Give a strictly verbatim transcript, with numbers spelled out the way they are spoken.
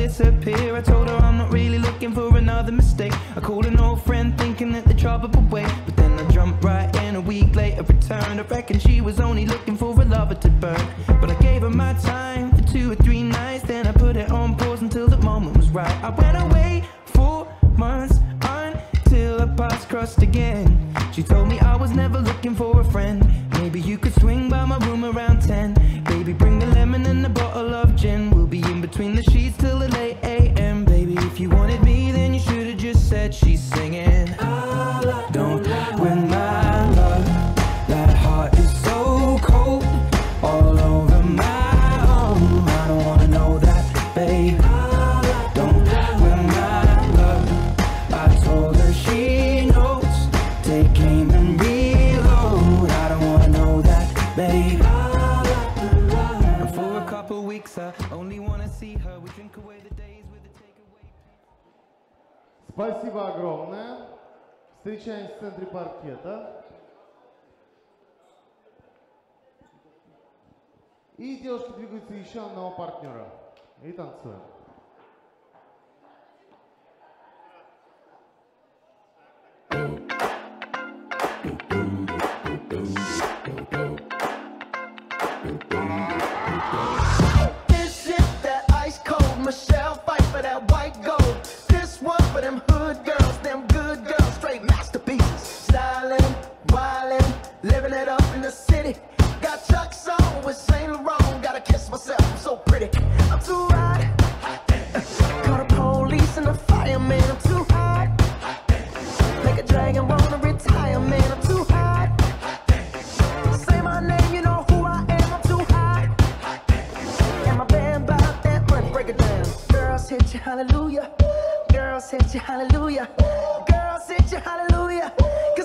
disappear. I told her I'm not really looking for another mistake. I called an old friend thinking that the trouble would wait, but then I jumped right in. A week later returned. I reckon she was only looking for a lover to burn, but I gave her my time for two or three nights. Then I put it on pause until the moment was right. I went away for months until our paths crossed again. She told me I was never looking for a friend. Maybe you could swing by my room around ten. Baby, bring the lemon and a bottle of gin. We'll be in between the sheets till the late a m Baby, if you wanted me, then you should have just said she's singing. Don't win my love. That heart is so cold, all over my own. I don't wanna know that, babe. Don't win my love. I told her she knows. Take aim and reload. I don't wanna know that, babe. And for a couple weeks I only wanna see her. We drink away the days with a takeaway. Спасибо огромное. Встречаемся в центре паркета. И девушки двигаются еще одного партнера. И танцуем. This is that ice cold Michelle fight for that white gold. This one for them hood girls, them good girls, straight masterpieces. Styling, wildin', living it up in the city. Got Chuck's on with Saint Laurent. Gotta kiss myself, I'm so pretty. I'm too hot. Call the police and the fireman. I'm too hot. Make a dragon wanna retire, man. I'm too hot. Say my name, you know who I am. I'm too hot. And my band bought that money. Break it down. Girls hit you, hallelujah. Girls hit you, hallelujah. Girls hit you, hallelujah.